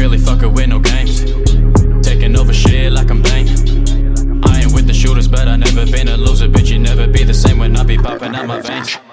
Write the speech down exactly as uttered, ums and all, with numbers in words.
really fucking with no games. Taking over shit like I'm Bane. I ain't with the shooters, but I never been a loser. Bitch, you never be the same when I be popping out my veins.